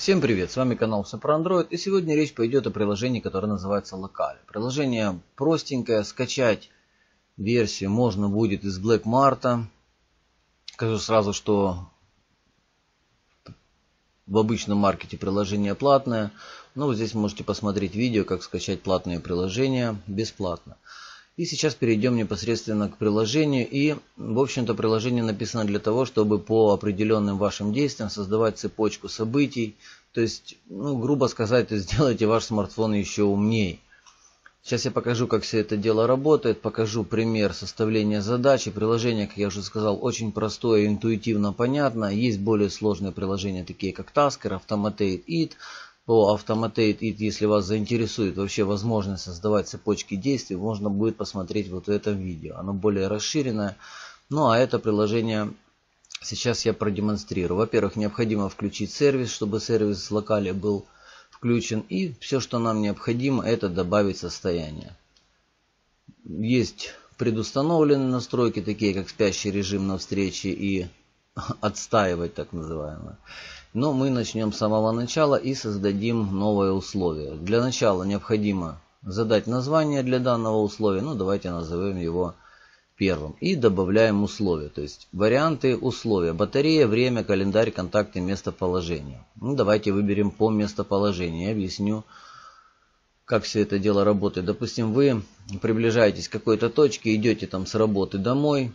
Всем привет, с вами канал Все про Android, и сегодня речь пойдет о приложении, которое называется Local. Приложение простенькое, скачать версию можно будет из Black Mart. Скажу сразу, что в обычном маркете приложение платное, но вот здесь можете посмотреть видео, как скачать платные приложения бесплатно. И сейчас перейдем непосредственно к приложению. И, в общем-то, приложение написано для того, чтобы по определенным вашим действиям создавать цепочку событий. То есть, грубо сказать, сделайте ваш смартфон еще умнее. Сейчас я покажу, как все это дело работает. Покажу пример составления задачи. Приложение, как я уже сказал, очень простое, интуитивно понятно. Есть более сложные приложения, такие как Tasker, Automated It. По Automated It, если вас заинтересует вообще возможность создавать цепочки действий, можно будет посмотреть вот в этом видео. Оно более расширенное. Ну а это приложение сейчас я продемонстрирую. Во-первых, необходимо включить сервис, чтобы сервис Local был включен. И все, что нам необходимо, это добавить состояние. Есть предустановленные настройки, такие как спящий режим на встрече и отстаивать, так называемое. Но мы начнем с самого начала и создадим новое условие. Для начала необходимо задать название для данного условия. Давайте назовем его первым. И добавляем условия. То есть варианты условия. Батарея, время, календарь, контакты, местоположение. Давайте выберем по местоположению. Я объясню, как все это дело работает. Допустим, вы приближаетесь к какой-то точке, идете там с работы домой.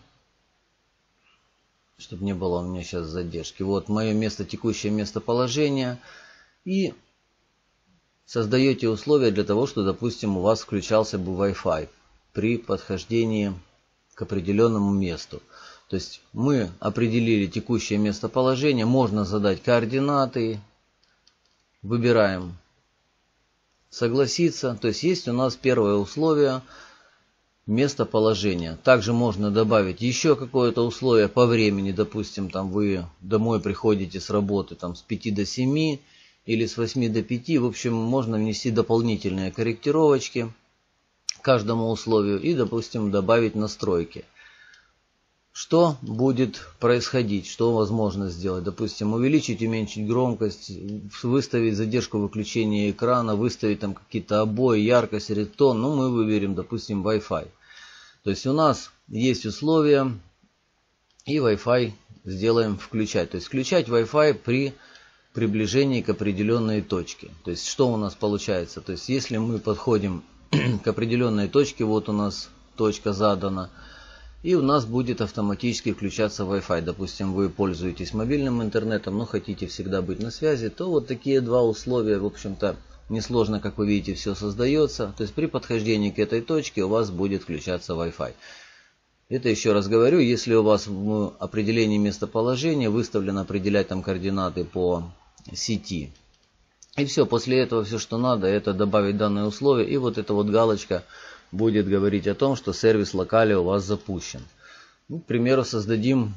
Чтобы не было у меня сейчас задержки. Вот мое текущее местоположение. И создаете условия для того, что, допустим, у вас включался бы Wi-Fi при подхождении к определенному месту. То есть мы определили текущее местоположение. Можно задать координаты. Выбираем согласиться. То есть есть у нас первое условие. Местоположение. Также можно добавить еще какое-то условие по времени. Допустим, там вы домой приходите с работы с 5 до 7 или с 8 до 5. В общем, можно внести дополнительные корректировочки к каждому условию и, допустим, добавить настройки. Что будет происходить? Что возможно сделать? Допустим, увеличить, уменьшить громкость, выставить задержку выключения экрана, выставить там какие-то обои, яркость, редтон. Мы выберем, допустим, Wi-Fi. То есть у нас есть условия, и Wi-Fi сделаем включать. То есть включать Wi-Fi при приближении к определенной точке. То есть что у нас получается? То есть если мы подходим к определенной точке, вот у нас точка задана, и у нас будет автоматически включаться Wi-Fi. Допустим, вы пользуетесь мобильным интернетом, но хотите всегда быть на связи, то вот такие два условия, в общем-то, несложно, как вы видите, все создается. То есть при подхождении к этой точке у вас будет включаться Wi-Fi. Это еще раз говорю, если у вас в определении местоположения выставлено определять там координаты по сети. И все, после этого все, что надо, это добавить данное условие. И вот эта вот галочка будет говорить о том, что сервис Local у вас запущен. К примеру, создадим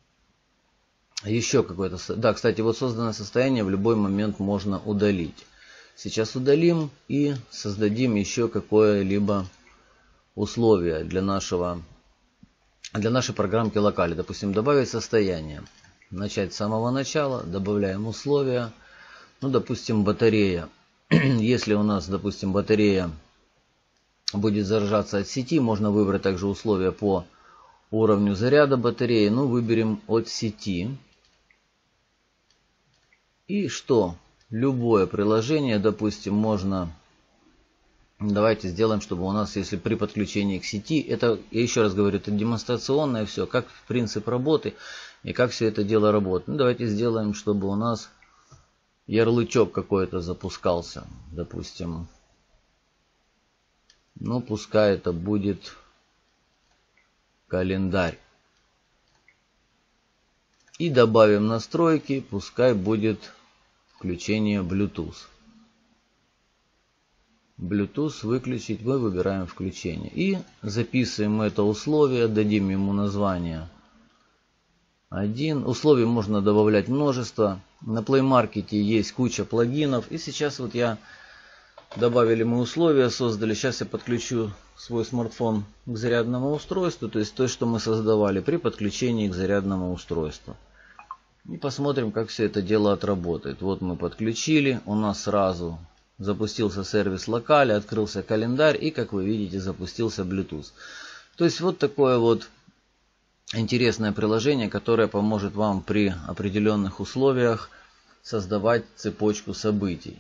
еще какое-то... Да, кстати, вот созданное состояние в любой момент можно удалить. Сейчас удалим и создадим еще какое-либо условие для нашей программки Local. Допустим, добавить состояние. Начать с самого начала. Добавляем условия. Допустим, батарея. Если у нас, допустим, батарея будет заряжаться от сети, можно выбрать также условия по уровню заряда батареи. Выберем от сети. И что? Любое приложение, допустим, можно... Давайте сделаем, чтобы у нас, если при подключении к сети, это, я еще раз говорю, это демонстрационное все, как принцип работы и как все это дело работает. Давайте сделаем, чтобы у нас ярлычок какой-то запускался, допустим. Пускай это будет календарь. И добавим настройки, пускай будет включение Bluetooth. Bluetooth выключить, мы выбираем включение. И записываем это условие, дадим ему название 1. Условий можно добавлять множество. На Play Market есть куча плагинов. И сейчас вот добавили мы условия, создали. Сейчас я подключу свой смартфон к зарядному устройству. То есть то, что мы создавали при подключении к зарядному устройству. И посмотрим, как все это дело отработает. Вот мы подключили, у нас сразу запустился сервис локали, открылся календарь и, как вы видите, запустился Bluetooth. То есть вот такое вот интересное приложение, которое поможет вам при определенных условиях создавать цепочку событий.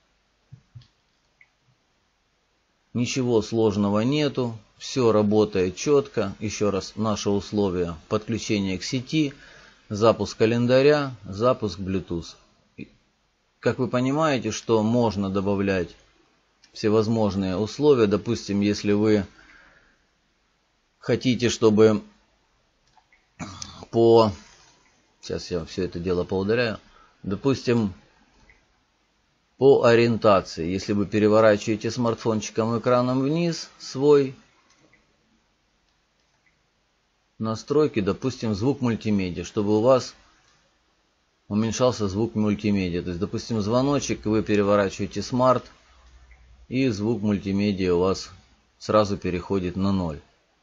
Ничего сложного нету, все работает четко. Еще раз, наши условия: подключение к сети, запуск календаря, запуск Bluetooth. Как вы понимаете, что можно добавлять всевозможные условия. Допустим, если вы хотите, чтобы сейчас я все это дело поудаляю. Допустим, по ориентации, если вы переворачиваете смартфончиком экраном вниз свой, настройки, допустим, звук мультимедиа, чтобы у вас уменьшался звук мультимедиа. То есть, допустим, звоночек, вы переворачиваете смарт, и звук мультимедиа у вас сразу переходит на 0.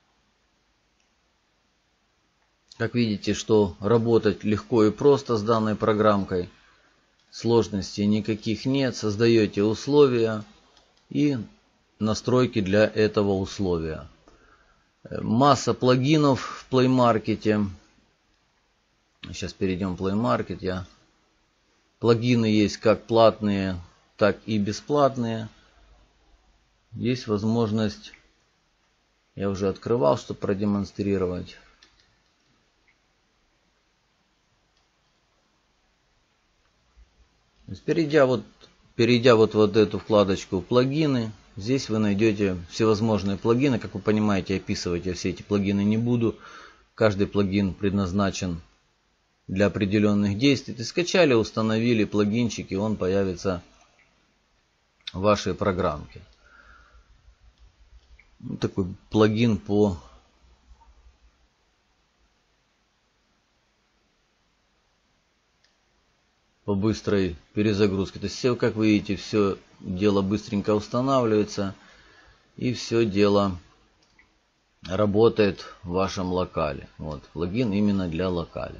Как видите, что работать легко и просто с данной программкой. Сложностей никаких нет. Создаете условия и настройки для этого условия. Масса плагинов в Play Market. Сейчас перейдем в Play Market. Плагины есть как платные, так и бесплатные. Есть возможность, я уже открывал, чтобы продемонстрировать. Перейдя вот в эту вкладочку плагины, здесь вы найдете всевозможные плагины. Как вы понимаете, описывать я все эти плагины не буду. Каждый плагин предназначен для определенных действий. Ты скачали, установили плагинчик, и он появится в вашей программке. Такой плагин по быстрой перезагрузке. То есть все, как вы видите, все дело быстренько устанавливается, и все дело работает в вашем локале. Вот плагин именно для локали.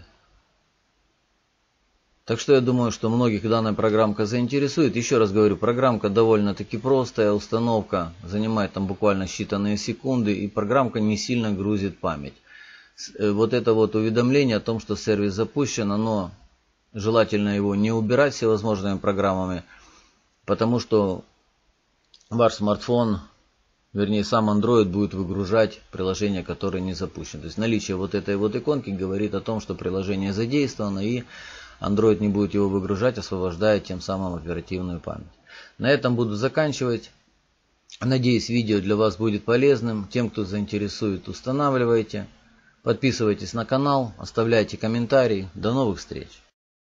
Так что я думаю, что многих данная программка заинтересует. Еще раз говорю, программка довольно-таки простая, установка занимает там буквально считанные секунды, и программка не сильно грузит память. Вот это вот уведомление о том, что сервис запущен, оно желательно его не убирать всевозможными программами, потому что ваш смартфон, вернее сам Android, будет выгружать приложение, которое не запущено. То есть наличие вот этой вот иконки говорит о том, что приложение задействовано, и Android не будет его выгружать, освобождая тем самым оперативную память. На этом буду заканчивать. Надеюсь, видео для вас будет полезным. Тем, кто заинтересует, устанавливайте. Подписывайтесь на канал, оставляйте комментарии. До новых встреч!